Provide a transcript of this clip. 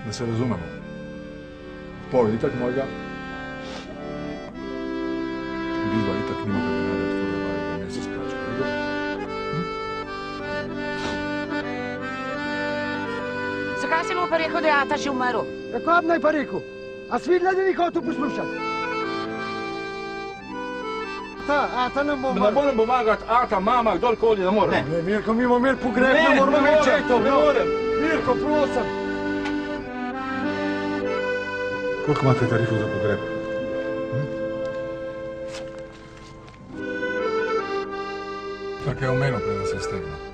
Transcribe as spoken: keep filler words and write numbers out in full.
Da se razumemo. Pola itak mojega. Vi dva itak nimate denarja od koga barem u mjesec plaću. Zakaj si mu pa rekel, da je Ata že umrl? Kako bi naj pa rekel? A si videla, da ni hotel poslušati? Ata, Ata nam bo... Ne morem pomagati, Ata, mama, kdorkoli, ne morem. Ne, Mirko, mi bomo imeli pogreb, ne moramo imeti četov. Ne morem. Mirko, prosim. Koliko imate tarifu za pogreb? Tako je omenil, preden se je stegnil.